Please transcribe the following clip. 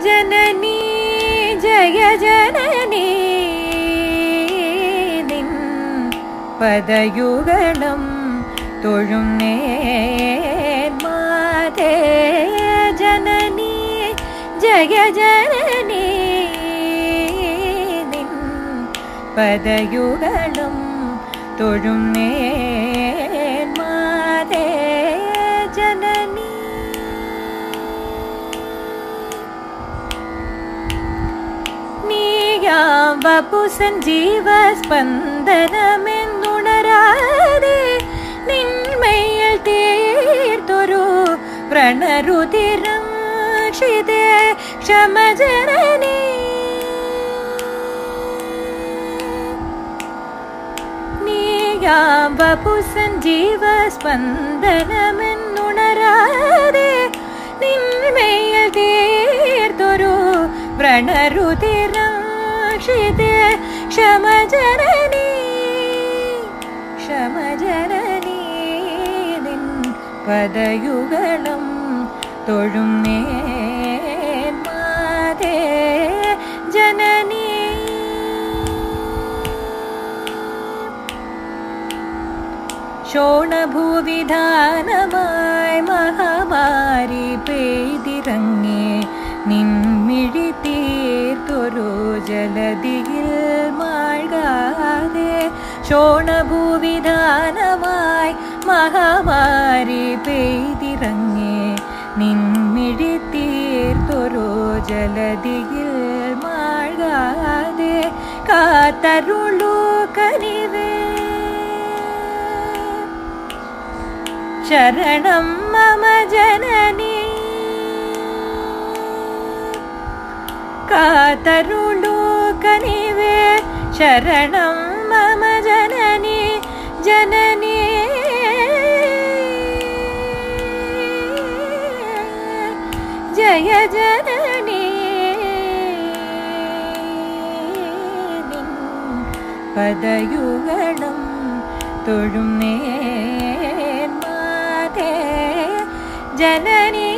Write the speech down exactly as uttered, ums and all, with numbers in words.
जननी जय जननी निन पदयुगलम തൊഴുന്നേൻ മാതേ जननी जय जननी निन പദയുഗലം തൊഴുന്നേൻ മാതേ जननी നീയാം വപു സഞ്ജീവ സ്പന്ദനമെന്നുണരാതെ നിന്മയിൽ തീർത്തൊരു വ്രണരുതിരം ക്ഷിതേ ക്ഷമജനനി നീയാം വപു സഞ്ജീവ സ്പന്ദനമെന്നുണരാതെ നിന്മയിൽ തീർത്തൊരു വ്രണരുതിരം ക്ഷിതേ ക്ഷമജനനി ക്ഷമജനനി നിൻ പദയുഗലം തൊഴുന്നേൻ മാതേ जननी ശോണഭൂവിധാനമായി മഹാമാരി പെയ്തിറങ്ങി നിൻമിഴി തീർത്തൊരു ജലധിയിൽ മാഴ്കാതെ ശോണഭൂവിധാനമായി മഹാമാരി പെയ്തിറങ്ങി നിൻമിഴി തീർത്തൊരു ജലധിയിൽ മാഴ്കാതെ കാത്തരുളൂ കനിവേ ശരണം മമ ജനനി കാത്തരുളൂ കനിവേ ശരണം മമ ജനനി जननी जय जननी निन പദയുഗലം തൊഴുന്നേൻ മാതേ जननी